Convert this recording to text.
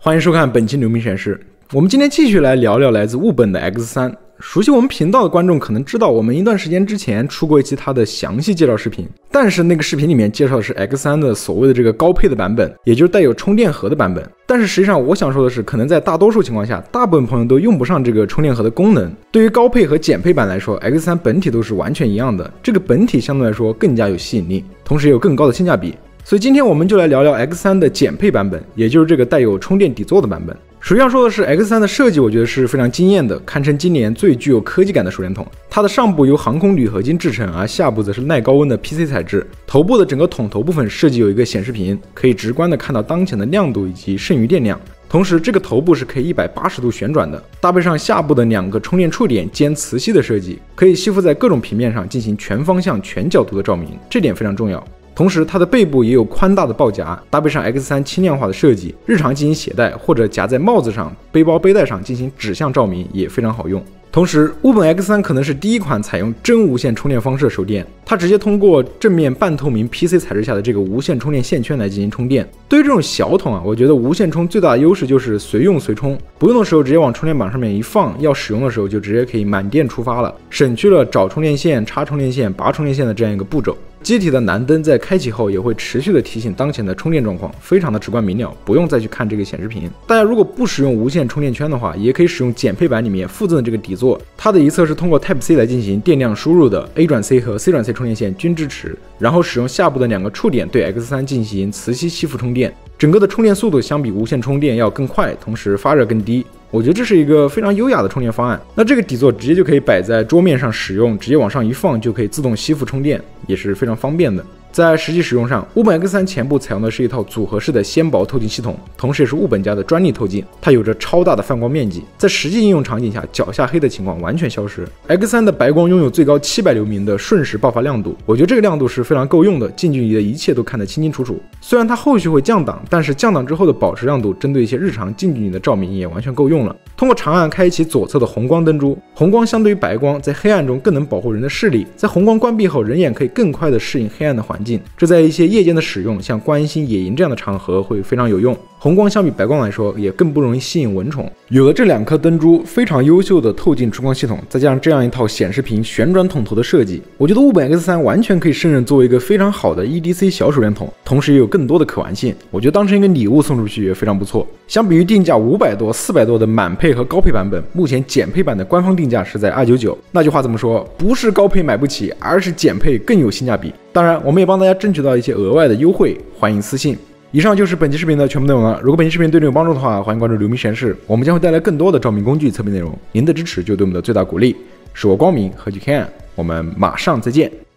欢迎收看本期牛明实验室。我们今天继续来聊聊来自物本的 X3。熟悉我们频道的观众可能知道，我们一段时间之前出过一期它的详细介绍视频，但是那个视频里面介绍的是 X3 的所谓的这个高配的版本，也就是带有充电盒的版本。但是实际上我想说的是，可能在大多数情况下，大部分朋友都用不上这个充电盒的功能。对于高配和减配版来说， X3 本体都是完全一样的，这个本体相对来说更加有吸引力，同时也有更高的性价比。所以今天我们就来聊聊 X3 的减配版本，也就是这个带有充电底座的版本。首先要说的是 X3 的设计，我觉得是非常惊艳的，堪称今年最具有科技感的手电筒。它的上部由航空铝合金制成，而下部则是耐高温的 PC 材质。头部的整个筒头部分设计有一个显示屏，可以直观的看到当前的亮度以及剩余电量。同时这个头部是可以180度旋转的，搭配上下部的2个充电触点兼磁吸的设计，可以吸附在各种平面上进行全方向全角度的照明，这点非常重要。同时它的背部也有宽大的抱夹，搭配上 X3 轻量化的设计，日常进行携带或者夹在帽子上、背包背带上进行指向照明也非常好用。同时物本 X3 可能是第一款采用真无线充电方式的手电，它直接通过正面半透明 PC 材质下的这个无线充电线圈来进行充电。对于这种小筒我觉得无线充最大的优势就是随用随充，不用的时候直接往充电板上面一放，要使用的时候就直接可以满电出发了，省去了找充电线、插充电线、拔充电线的这样一个步骤。机体的蓝灯在开启后也会持续的提醒当前的充电状况，非常的直观明了，不用再去看这个显示屏。大家如果不使用无线充电圈的话，也可以使用减配版里面附赠的这个底座，它的一侧是通过 Type C 来进行电量输入的， A 转 C 和 C 转 C 充电线均支持，然后使用下部的2个触点对 X3 进行磁吸吸附充电，整个的充电速度相比无线充电要更快，同时发热更低。我觉得这是一个非常优雅的充电方案。那这个底座直接就可以摆在桌面上使用，直接往上一放就可以自动吸附充电，也是非常方便的。在实际使用上，物本 X3 前部采用的是一套组合式的纤薄透镜系统，同时也是物本家的专利透镜，它有着超大的泛光面积，在实际应用场景下脚下黑的情况完全消失。 X3 的白光拥有最高700流明的瞬时爆发亮度，我觉得这个亮度是非常够用的，近距离的一切都看得清清楚楚。虽然它后续会降档，但是降档之后的保持亮度针对一些日常近距离的照明也完全够用了。通过长按开启左侧的红光灯珠，红光相对于白光在黑暗中更能保护人的视力，在红光关闭后人眼可以更快的适应黑暗的环境，这在一些夜间的使用，像观星、野营这样的场合会非常有用。红光相比白光来说也更不容易吸引蚊虫。有了这2颗灯珠，非常优秀的透镜出光系统，再加上这样一套显示屏旋转筒头的设计，我觉得物本 X3 完全可以胜任作为一个非常好的 EDC 小手电筒，同时也有更多的可玩性，我觉得当成一个礼物送出去也非常不错。相比于定价500多、400多的满配和高配版本，目前减配版的官方定价是在299。那句话怎么说？不是高配买不起，而是减配更有性价比。当然我们也帮大家争取到一些额外的优惠，欢迎私信。以上就是本期视频的全部内容了。如果本期视频对你有帮助的话，欢迎关注刘明实验室，我们将会带来更多的照明工具测评内容。您的支持就是对我们的最大鼓励。是我光明，何其 can， 我们马上再见。